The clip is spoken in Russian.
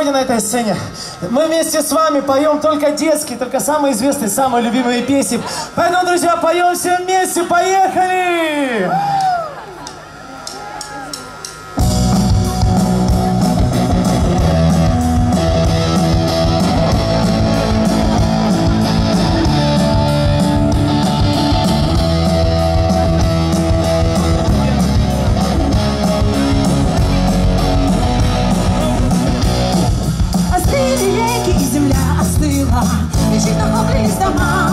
сегодня на этой сцене. Мы вместе с вами поем только детские, только самые известные, самые любимые песни. Поэтому, друзья, поем все вместе, поехали! Остыли реки и земля остыла, лежит на хлопьях дома.